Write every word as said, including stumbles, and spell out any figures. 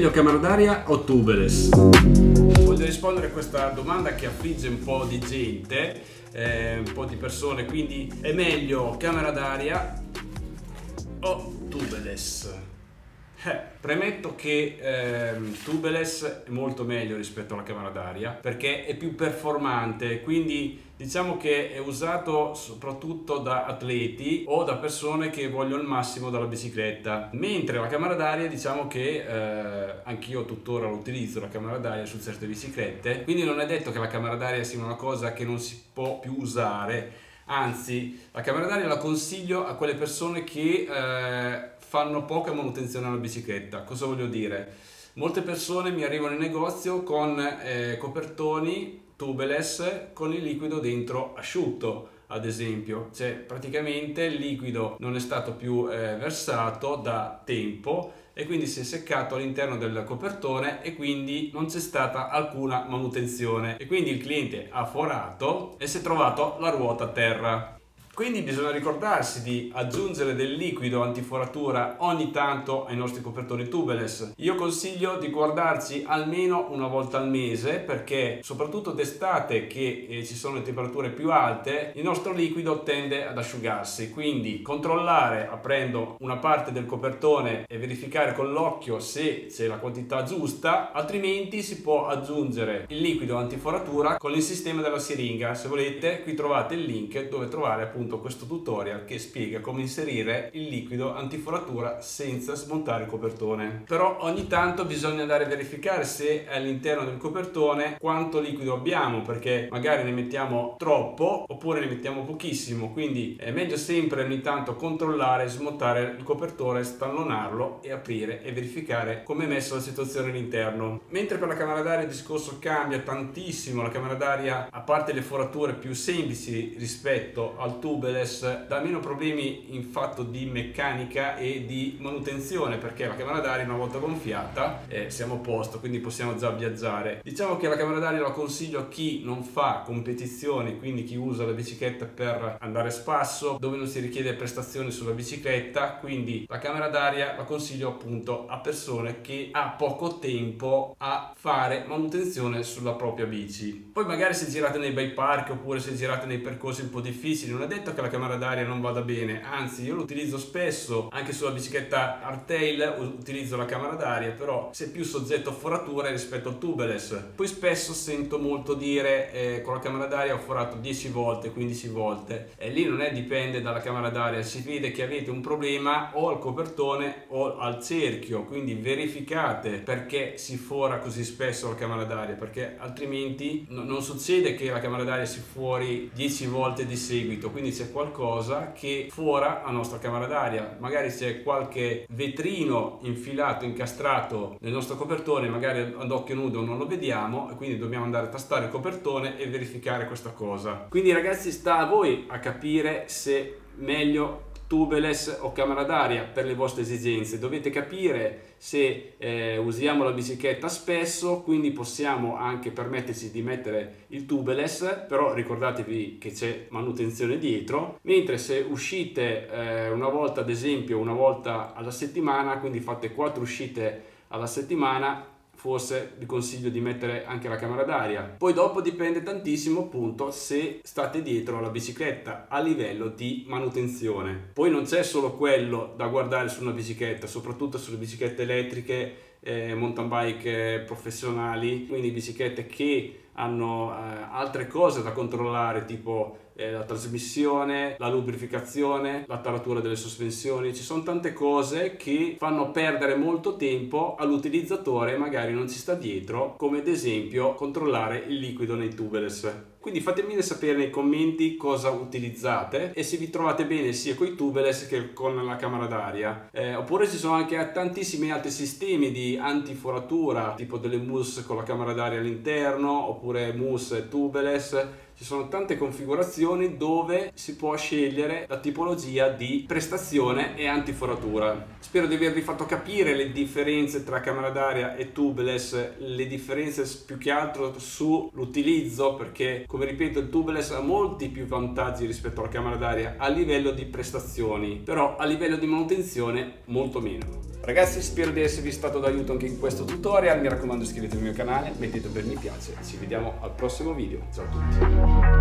Meglio camera d'aria o tubeless? Voglio rispondere a questa domanda che affligge un po' di gente, eh, un po' di persone, quindi è meglio camera d'aria o tubeless? Eh, premetto che ehm, tubeless è molto meglio rispetto alla camera d'aria perché è più performante, quindi diciamo che è usato soprattutto da atleti o da persone che vogliono il massimo dalla bicicletta, mentre la camera d'aria diciamo che eh, anch'io tuttora utilizzo la camera d'aria su certe biciclette, quindi non è detto che la camera d'aria sia una cosa che non si può più usare, anzi la camera d'aria la consiglio a quelle persone che eh, fanno poca manutenzione alla bicicletta. Cosa voglio dire? Molte persone mi arrivano in negozio con eh, copertoni tubeless con il liquido dentro asciutto, ad esempio, cioè praticamente il liquido non è stato più eh, versato da tempo e quindi si è seccato all'interno del copertone e quindi non c'è stata alcuna manutenzione e quindi il cliente ha forato e si è trovato la ruota a terra. Quindi bisogna ricordarsi di aggiungere del liquido antiforatura ogni tanto ai nostri copertoni tubeless. Io consiglio di guardarci almeno una volta al mese perché soprattutto d'estate che eh, ci sono le temperature più alte il nostro liquido tende ad asciugarsi, quindi controllare aprendo una parte del copertone e verificare con l'occhio se c'è la quantità giusta, altrimenti si può aggiungere il liquido antiforatura con il sistema della siringa. Se volete qui trovate il link dove trovare appunto questo tutorial che spiega come inserire il liquido antiforatura senza smontare il copertone. Però ogni tanto bisogna andare a verificare se all'interno del copertone quanto liquido abbiamo, perché magari ne mettiamo troppo oppure ne mettiamo pochissimo, quindi è meglio sempre ogni tanto controllare, smontare il copertone, stallonarlo e aprire e verificare come è messa la situazione all'interno. Mentre per la camera d'aria il discorso cambia tantissimo, la camera d'aria a parte le forature più semplici rispetto al tubo dà meno problemi in fatto di meccanica e di manutenzione perché la camera d'aria una volta gonfiata eh, siamo a posto, quindi possiamo già viaggiare. Diciamo che la camera d'aria la consiglio a chi non fa competizioni, quindi chi usa la bicicletta per andare a spasso dove non si richiede prestazioni sulla bicicletta, quindi la camera d'aria la consiglio appunto a persone che ha poco tempo a fare manutenzione sulla propria bici. Poi magari se girate nei bei parchi oppure se girate nei percorsi un po' difficili non è detto che la camera d'aria non vada bene, anzi io lo utilizzo spesso anche sulla bicicletta hardtail, utilizzo la camera d'aria, però sei più soggetto a forature rispetto al tubeless. Poi spesso sento molto dire eh, con la camera d'aria ho forato dieci volte, quindici volte e lì non è dipende dalla camera d'aria, si vede che avete un problema o al copertone o al cerchio, quindi verificate perché si fora così spesso la camera d'aria, perché altrimenti no, non succede che la camera d'aria si fuori dieci volte di seguito, quindi c'è qualcosa che fora la nostra camera d'aria, magari c'è qualche vetrino infilato, incastrato nel nostro copertone, magari ad occhio nudo non lo vediamo e quindi dobbiamo andare a tastare il copertone e verificare questa cosa. Quindi ragazzi sta a voi a capire se meglio tubeless o camera d'aria per le vostre esigenze. Dovete capire se eh, usiamo la bicicletta spesso, quindi possiamo anche permetterci di mettere il tubeless, però ricordatevi che c'è manutenzione dietro, mentre se uscite eh, una volta, ad esempio una volta alla settimana, quindi fate quattro uscite alla settimana, forse vi consiglio di mettere anche la camera d'aria. Poi dopo dipende tantissimo appunto se state dietro alla bicicletta a livello di manutenzione. Poi non c'è solo quello da guardare su una bicicletta, soprattutto sulle biciclette elettriche, eh, mountain bike eh, professionali, quindi biciclette che hanno eh, altre cose da controllare, tipo eh, la trasmissione, la lubrificazione, la taratura delle sospensioni. Ci sono tante cose che fanno perdere molto tempo all'utilizzatore e magari non ci sta dietro, come ad esempio controllare il liquido nei tubeless. Quindi fatemi sapere nei commenti cosa utilizzate e se vi trovate bene sia con i tubeless che con la camera d'aria. Eh, oppure ci sono anche tantissimi altri sistemi di antiforatura, tipo delle mousse con la camera d'aria all'interno, oppure mousse tubeless. Ci sono tante configurazioni dove si può scegliere la tipologia di prestazione e antiforatura. Spero di avervi fatto capire le differenze tra camera d'aria e tubeless, le differenze più che altro sull'utilizzo, perché come ripeto il tubeless ha molti più vantaggi rispetto alla camera d'aria a livello di prestazioni, però a livello di manutenzione molto meno. Ragazzi, spero di esservi stato d'aiuto anche in questo tutorial, mi raccomando iscrivetevi al mio canale, mettete un bel mi piace, ci vediamo al prossimo video, ciao a tutti!